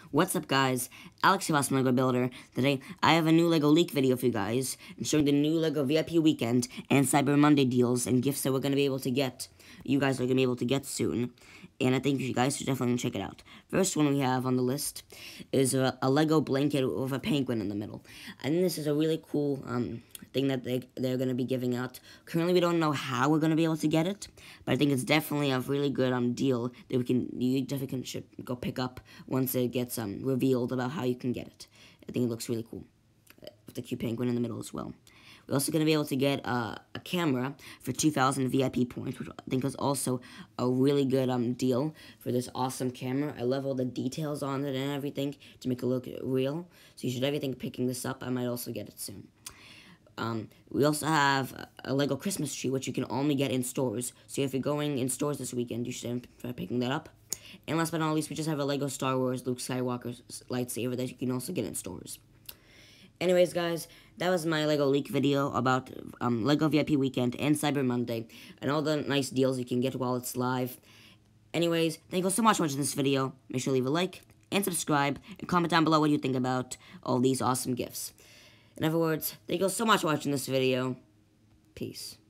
What's up, guys? Alex here from LEGO Builder. Today, I have a new LEGO leak video for you guys, showing the new LEGO VIP weekend and Cyber Monday deals and gifts that we're going to be able to get. You guys are going to be able to get soon, and I think you guys should definitely check it out. First one we have on the list is a LEGO blanket with a penguin in the middle. I think this is a really cool thing that they're going to be giving out. Currently, we don't know how we're going to be able to get it, but I think it's definitely a really good deal that you definitely should go pick up once it gets revealed about how you can get it. I think it looks really cool with the cute penguin in the middle as well. We're also going to be able to get a camera for 2,000 VIP points, which I think is also a really good deal for this awesome camera. I love all the details on it and everything to make it look real. So you should everything picking this up. I might also get it soon. We also have a LEGO Christmas tree, which you can only get in stores. So if you're going in stores this weekend, you should try picking that up. And last but not least, we just have a LEGO Star Wars Luke Skywalker lightsaber that you can also get in stores. Anyways, guys, that was my LEGO leak video about LEGO VIP Weekend and Cyber Monday, and all the nice deals you can get while it's live. Anyways, thank you so much for watching this video. Make sure to leave a like and subscribe, and comment down below what you think about all these awesome gifts. In other words, thank you so much for watching this video. Peace.